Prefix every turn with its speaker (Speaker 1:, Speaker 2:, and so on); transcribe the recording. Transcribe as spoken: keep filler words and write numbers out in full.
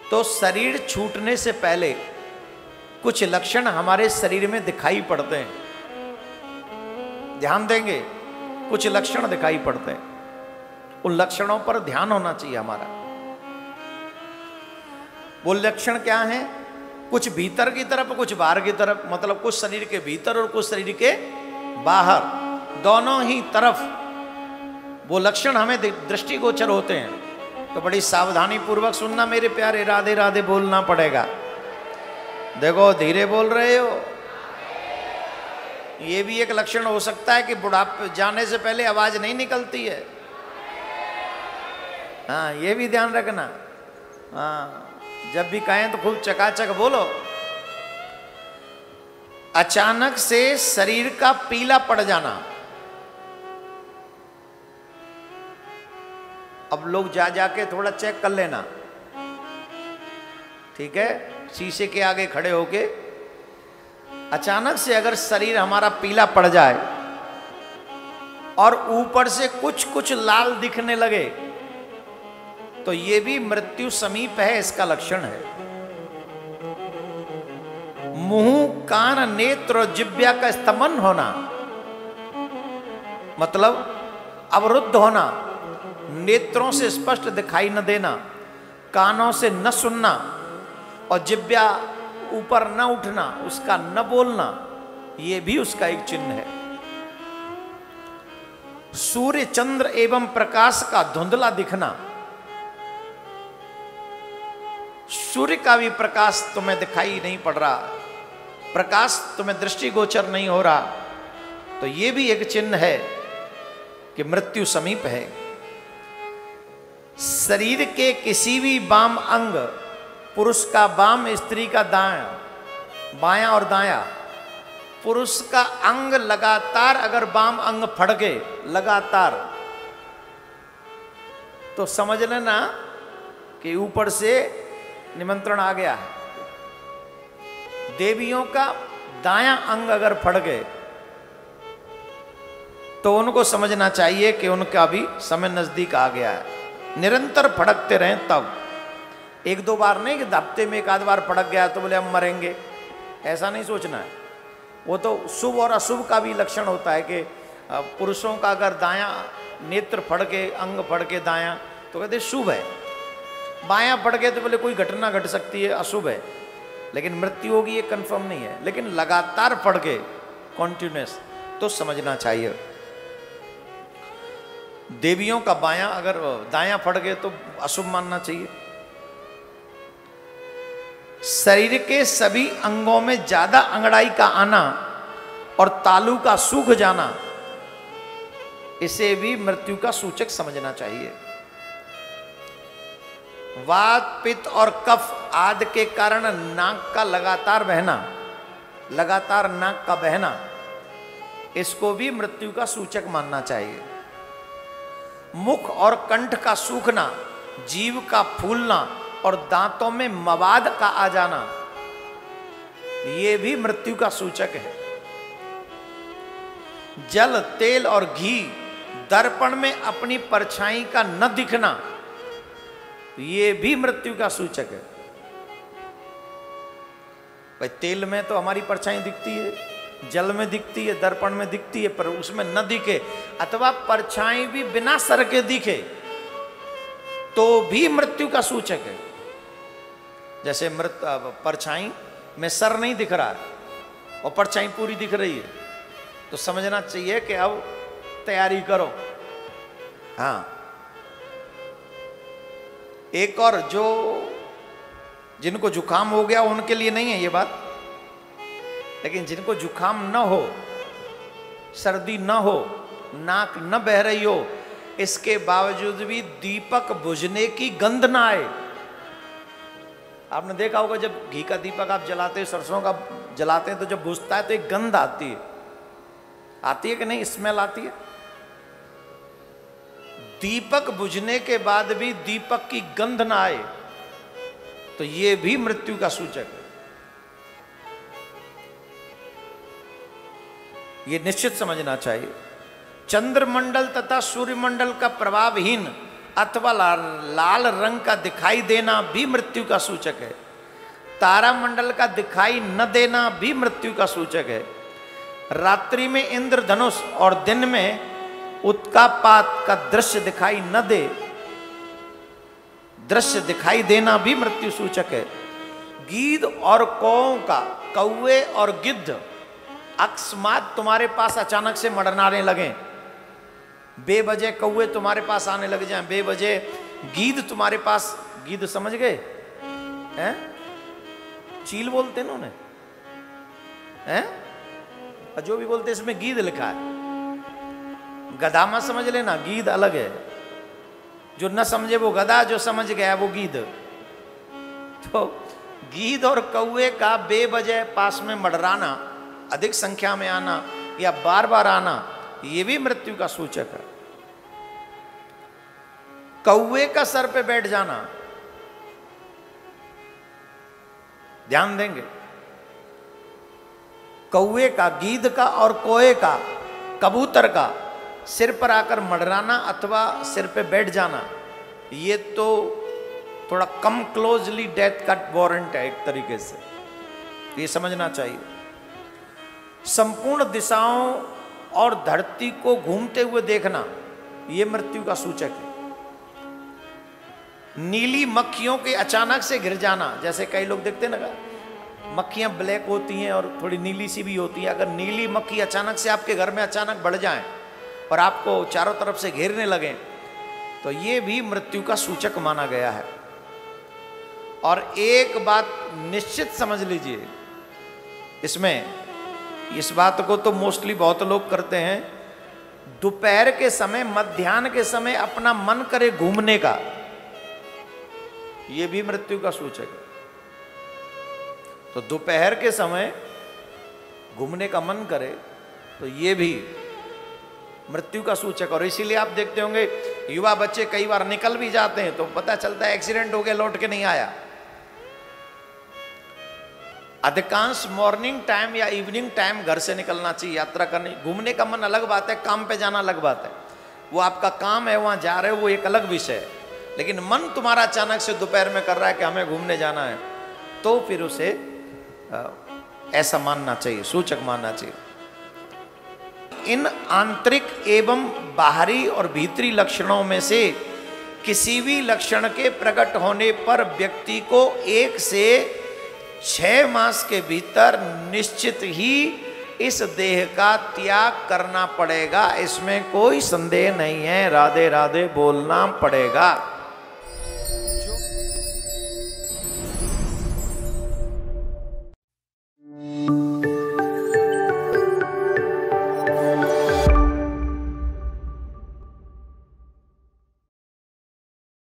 Speaker 1: तो शरीर छूटने से पहले कुछ लक्षण हमारे शरीर में दिखाई पड़ते हैं, ध्यान देंगे, कुछ लक्षण दिखाई पड़ते हैं, उन लक्षणों पर ध्यान होना चाहिए हमारा। वो लक्षण क्या हैं? कुछ भीतर की तरफ, कुछ बाहर की तरफ, मतलब कुछ शरीर के भीतर और कुछ शरीर के बाहर, दोनों ही तरफ वो लक्षण हमें दृष्टिगोचर होते हैं। तो बड़ी सावधानी पूर्वक सुनना मेरे प्यारे, राधे राधे बोलना पड़ेगा। देखो धीरे बोल रहे हो। ये भी एक लक्षण हो सकता है कि बुढ़ापे जाने से पहले आवाज नहीं निकलती है। हाँ, ये भी ध्यान रखना। हाँ, जब भी कहें तो खूब चकाचक बोलो। अचानक से शरीर का पीला पड़ जाना। अब लोग जा जाके थोड़ा चेक कर लेना, ठीक है, शीशे के आगे खड़े होके। अचानक से अगर शरीर हमारा पीला पड़ जाए और ऊपर से कुछ कुछ लाल दिखने लगे तो ये भी मृत्यु समीप है, इसका लक्षण है। मुंह, कान, नेत्र और जिह्वा का स्तमन होना, मतलब अवरुद्ध होना, नेत्रों से स्पष्ट दिखाई न देना, कानों से न सुनना और जिह्वा ऊपर न उठना, उसका न बोलना, ये भी उसका एक चिन्ह है। सूर्य, चंद्र एवं प्रकाश का धुंधला दिखना, सूर्य का भी प्रकाश तुम्हें दिखाई नहीं पड़ रहा, प्रकाश तुम्हें दृष्टिगोचर नहीं हो रहा, तो ये भी एक चिन्ह है कि मृत्यु समीप है। शरीर के किसी भी वाम अंग, पुरुष का वाम, स्त्री का दायां, बायां और दायां, पुरुष का अंग लगातार अगर वाम अंग फड़के लगातार, तो समझ लेना कि ऊपर से निमंत्रण आ गया है। देवियों का दायां अंग अगर फड़ गए तो उनको समझना चाहिए कि उनका भी समय नजदीक आ गया है। निरंतर फड़कते रहें, तब एक दो बार नहीं कि हफ्ते में एक आध बार फड़क गया तो बोले हम मरेंगे, ऐसा नहीं सोचना है। वो तो शुभ और अशुभ का भी लक्षण होता है कि पुरुषों का अगर दायां नेत्र फड़के, अंग फड़के दायां, तो कहते शुभ है, बायां फड़के तो बोले कोई घटना घट सकती है, अशुभ है, लेकिन मृत्यु होगी ये कंफर्म नहीं है। लेकिन लगातार फड़के, कॉन्टिन्यूस, तो समझना चाहिए। देवियों का बायां अगर दायां फड़ गए तो अशुभ मानना चाहिए। शरीर के सभी अंगों में ज्यादा अंगड़ाई का आना और तालू का सूख जाना, इसे भी मृत्यु का सूचक समझना चाहिए। वात, पित्त और कफ आदि के कारण नाक का लगातार बहना, लगातार नाक का बहना, इसको भी मृत्यु का सूचक मानना चाहिए। मुख और कंठ का सूखना, जीभ का फूलना और दांतों में मवाद का आ जाना, ये भी मृत्यु का सूचक है। जल, तेल और घी, दर्पण में अपनी परछाई का न दिखना, ये भी मृत्यु का सूचक है। भाई तेल में तो हमारी परछाई दिखती है, जल में दिखती है, दर्पण में दिखती है, पर उसमें न दिखे, अथवा परछाई भी बिना सर के दिखे तो भी मृत्यु का सूचक है। जैसे मृत परछाई में सर नहीं दिख रहा है और परछाई पूरी दिख रही है, तो समझना चाहिए कि अब तैयारी करो। हाँ, एक और, जो जिनको जुकाम हो गया उनके लिए नहीं है ये बात, लेकिन जिनको जुकाम न हो, सर्दी न हो, नाक न बह रही हो, इसके बावजूद भी दीपक बुझने की गंध ना आए। आपने देखा होगा जब घी का दीपक आप जलाते हैं, सरसों का जलाते हैं, तो जब बुझता है तो एक गंध आती है, आती है कि नहीं, स्मेल आती है। दीपक बुझने के बाद भी दीपक की गंध ना आए तो ये भी मृत्यु का सूचक है। ये निश्चित समझना चाहिए। चंद्रमंडल तथा सूर्यमंडल का प्रभावहीन अथवा लाल, लाल रंग का दिखाई देना भी मृत्यु का सूचक है। तारामंडल का दिखाई न देना भी मृत्यु का सूचक है। रात्रि में इंद्रधनुष और दिन में उत्कापात का दृश्य दिखाई न दे, दृश्य दिखाई देना भी मृत्यु सूचक है। गीद और कौओं का, कौवे और गिद्ध अकस्मात तुम्हारे पास अचानक से मडराने लगे, बेवजह कौवे तुम्हारे पास आने लग जाएं, बेवजह गीद तुम्हारे पास, गीद समझ गए हैं, चील बोलते ना उन्हें, हैं, और जो भी बोलते इसमें गीद लिखा है। गधा मत समझ लेना, गीद अलग है। जो न समझे वो गधा, जो समझ गया वो गीद। तो गीद और कौवे का बेवजह पास में मडराना, अधिक संख्या में आना या बार बार आना, ये भी मृत्यु का सूचक है। कौवे का सर पे बैठ जाना, ध्यान देंगे, कौवे का, गीद का और कोए का, कबूतर का सिर पर आकर मडराना अथवा सिर पे बैठ जाना, ये तो थोड़ा कम क्लोजली डेथ का वारंट है एक तरीके से, ये समझना चाहिए। संपूर्ण दिशाओं और धरती को घूमते हुए देखना, ये मृत्यु का सूचक है। नीली मक्खियों के अचानक से गिर जाना, जैसे कई लोग देखते हैं ना, मक्खियां ब्लैक होती हैं और थोड़ी नीली सी भी होती है। अगर नीली मक्खी अचानक से आपके घर में अचानक बढ़ जाए और आपको चारों तरफ से घेरने लगे, तो ये भी मृत्यु का सूचक माना गया है। और एक बात निश्चित समझ लीजिए इसमें, इस बात को तो मोस्टली बहुत लोग करते हैं, दोपहर के समय, मध्याह्न के समय अपना मन करे घूमने का, यह भी मृत्यु का सूचक है। तो दोपहर के समय घूमने का मन करे तो यह भी मृत्यु का सूचक। और इसीलिए आप देखते होंगे युवा बच्चे कई बार निकल भी जाते हैं तो पता चलता है एक्सीडेंट हो गया, लौट के नहीं आया। अधिकांश मॉर्निंग टाइम या इवनिंग टाइम घर से निकलना चाहिए यात्रा करने। घूमने का मन अलग बात है, काम पे जाना अलग बात है, वो आपका काम है, वहां जा रहे हो, वो एक अलग विषय है। लेकिन मन तुम्हारा अचानक से दोपहर में कर रहा है कि हमें घूमने जाना है, तो फिर उसे ऐसा मानना चाहिए, सूचक मानना चाहिए। इन आंतरिक एवं बाहरी और भीतरी लक्षणों में से किसी भी लक्षण के प्रकट होने पर व्यक्ति को एक से छह मास के भीतर निश्चित ही इस देह का त्याग करना पड़ेगा, इसमें कोई संदेह नहीं है। राधे राधे बोलना पड़ेगा।